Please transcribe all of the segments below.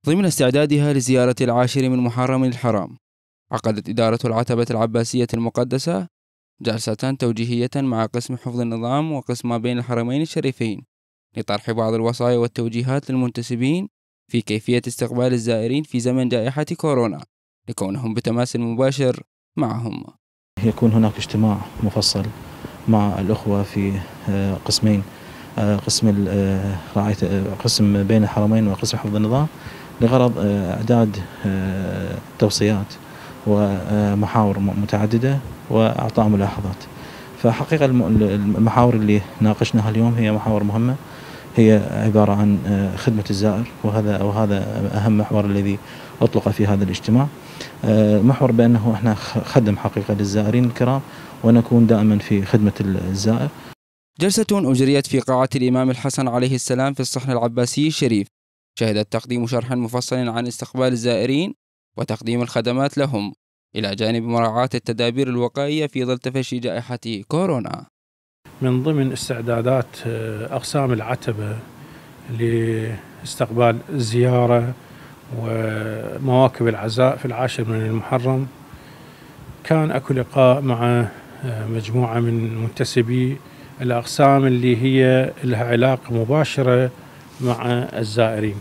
ضمن استعدادها لزيارة العاشر من محرم الحرام، عقدت إدارة العتبة العباسية المقدسة جلسة توجيهية مع قسم حفظ النظام وقسم ما بين الحرمين الشريفين لطرح بعض الوصايا والتوجيهات للمنتسبين في كيفية استقبال الزائرين في زمن جائحة كورونا لكونهم بتماس مباشر معهم. يكون هناك اجتماع مفصل مع الأخوة في قسمين، قسم بين الحرمين وقسم حفظ النظام، لغرض إعداد توصيات ومحاور متعددة وإعطاء ملاحظات. فحقيقة المحاور اللي ناقشناها اليوم هي محاور مهمة، هي عبارة عن خدمة الزائر، وهذا أهم محور الذي أطلق في هذا الاجتماع. محور بأنه احنا خدم حقيقة للزائرين الكرام ونكون دائما في خدمة الزائر. جلسة أجريت في قاعة الإمام الحسن عليه السلام في الصحن العباسي الشريف، شهدت تقديم شرح مفصل عن استقبال الزائرين وتقديم الخدمات لهم، إلى جانب مراعاة التدابير الوقائية في ظل تفشي جائحة كورونا. من ضمن استعدادات أقسام العتبة لاستقبال الزيارة ومواكب العزاء في العاشر من المحرم، كان أكو لقاء مع مجموعة من منتسبي الأقسام اللي هي لها علاقة مباشرة مع الزائرين.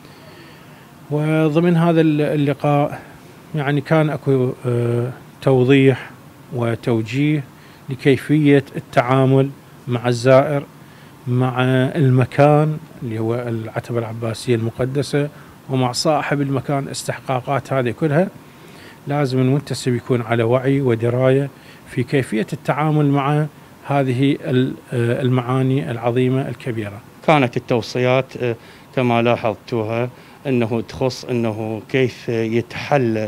وضمن هذا اللقاء يعني كان أكو توضيح وتوجيه لكيفية التعامل مع الزائر، مع المكان اللي هو العتبة العباسية المقدسة، ومع صاحب المكان. استحقاقات هذه كلها لازم المنتسب يكون على وعي ودراية في كيفية التعامل مع هذه المعاني العظيمة الكبيرة. كانت التوصيات كما لاحظتوها أنه تخص أنه كيف يتحلى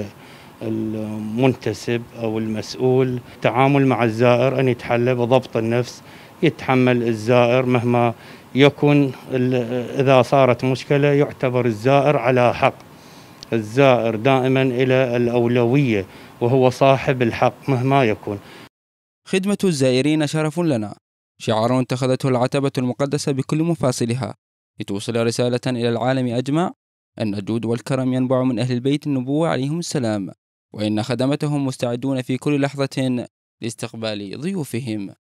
المنتسب أو المسؤول التعامل مع الزائر، أن يتحلى بضبط النفس، يتحمل الزائر مهما يكن. إذا صارت مشكلة يعتبر الزائر على حق، الزائر دائما إلى الأولوية وهو صاحب الحق مهما يكون. خدمة الزائرين شرف لنا، شعار اتخذته العتبة المقدسة بكل مفاصلها لتوصل رسالة إلى العالم أجمع أن الجود والكرم ينبع من أهل البيت النبوة عليهم السلام، وإن خدمتهم مستعدون في كل لحظة لاستقبال ضيوفهم.